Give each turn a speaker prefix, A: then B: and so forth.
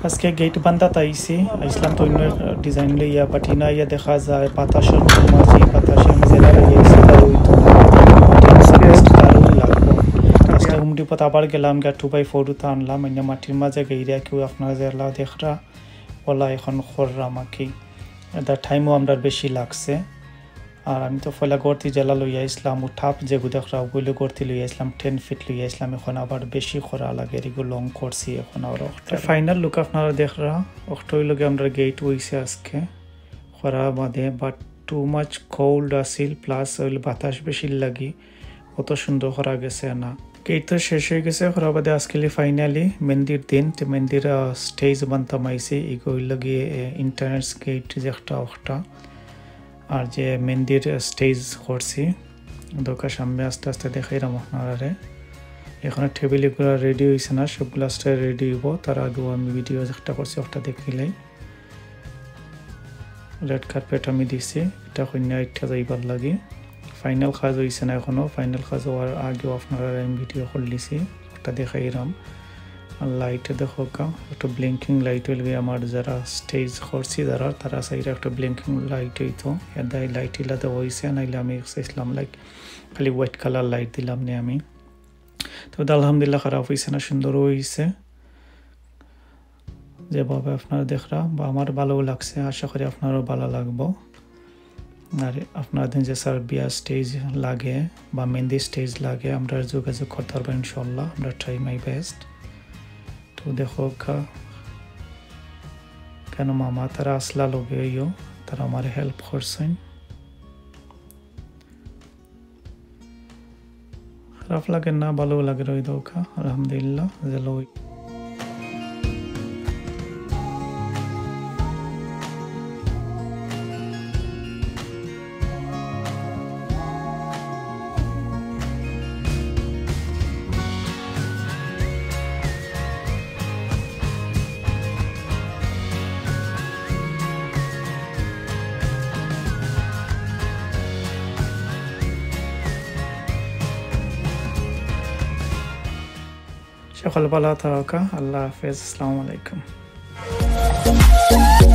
A: আজকে গেট বান্ধা তাইছি ইসলাম তো অন্য ডিজাইন লইয়া পাঠিনা ইয়া দেখা যায় বাতাসের মাঝি বাতাসের জেলা লাগিয়েছে তার ওই তো স্পেস তারও লাগবো আজকে হুম ডিপোতে আবার গেলাম গা 2x4 টা আনলাম অন্য মাটির মাঝে গেইরা কেউ আপনারা জেলা দেখরা ওলা এখন খররা মাকি এটা টাইমও আমরা বেশি লাগছে আর আমি তো ফয়লা গর্তি জেলা লইয়া ইসলাম উঠাপ যে দেখরা ওগুলো গর্তি লইয়া ইসলাম 10 ফিট লইয়া ইসলাম এখন আবার বেশি খরা লাগে এগুলো লং করছি এখন আর ফাইনাল লুক আপনারা দেখরা অক্টোই লগে আমরা গেট হইছে আজকে খরা বাদে বাট টু মাচ কোল্ড আসিল প্লাস ওইল বাতাস বেশি লাগি কত সুন্দর খরা গেছে না গেট তো শেষ হয়ে গেছে খরা বাদে আজকে ফাইনালি মেন্দির দিন মেন্দির স্টেজ বানতামাইছে এগুলো লগে ইন্টারনেট গেট যেটা ওটা আর যে মেন্দির স্টেজ করছি দোকার সামনে আস্তে আস্তে দেখাইলাম আপনারা এখানে টেবিলগুলো রেডি হয়েছে না সবগুলো স্টাইল রেডি হইব তার আগেও আমি ভিডিও একটা করছি ওটা দেখিলাই রেড কার্পেট আমি দিছি এটা কন্যা একটা যাইবার লাগে ফাইনাল কাজ হয়েছে না এখনো ফাইনাল কাজ হওয়ার আগেও আপনারা আমি ভিডিও করলিছি ওটা দেখাইলাম লাইট দেখো কা একটা ব্লিঙ্কিং লাইট হইলে আমার যারা স্টেজ করছি যারা তারা সাইডে একটা ব্লিঙ্কিং লাইট হইতো এদাই লাইট ইলাতে হইছে নাইলে আমি চাইছিলাম লাইক খালি হোয়াইট কালার লাইট দিলাম নে আমি তো আলহামদুলিল্লাহ খারাপ হইছে না সুন্দর হইছে যেভাবে আপনারা দেখরা বা আমার ভালো লাগছে আশা করি আপনারও ভালো লাগবো আর আপনাদের যে স্যার বিয়া স্টেজ লাগে বা মেহেন্দি স্টেজ লাগে আমরা যোগাযোগ করতে পারবো ইনশাল্লাহ আমরা ট্রাই মাই বেস্ট তো দেখো কেন মামা তারা আসলা লগে তারা আমার হেল্প করছেন খারাপ লাগে না ভালো লাগে রই দোকা আলহামদুলিল্লাহ জেলো সকল ভালো থাকা আল্লাহ হাফেজ আসসালামু আলাইকুম